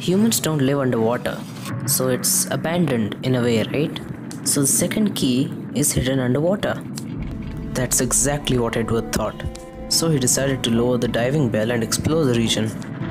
Humans don't live underwater, so it's abandoned in a way, right? So the second key is hidden underwater. That's exactly what Edward thought. So he decided to lower the diving bell and explore the region.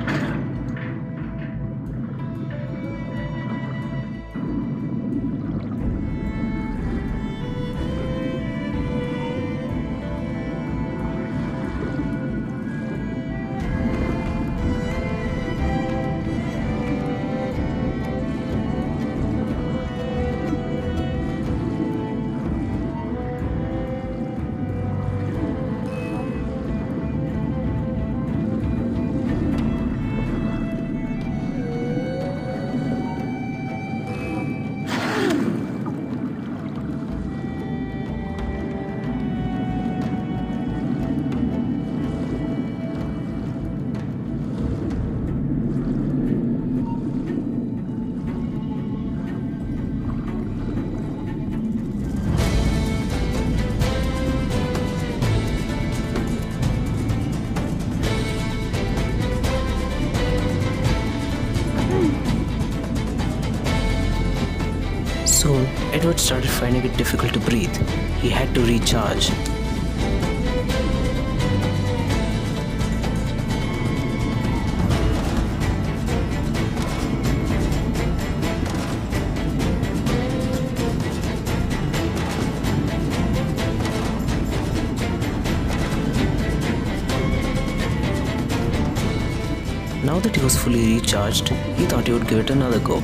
Soon, Edward started finding it difficult to breathe. He had to recharge. Now that he was fully recharged, he thought he would give it another go.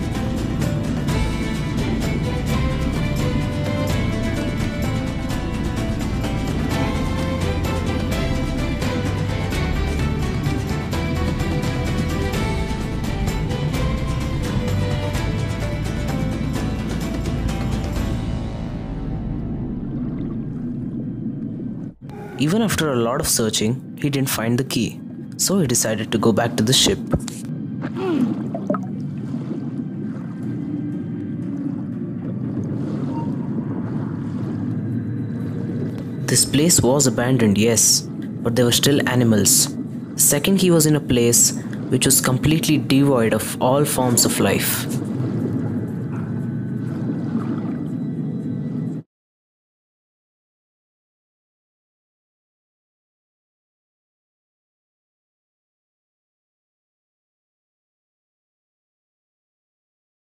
Even after a lot of searching, he didn't find the key, so he decided to go back to the ship. This place was abandoned, yes, but there were still animals. The second key was in a place which was completely devoid of all forms of life.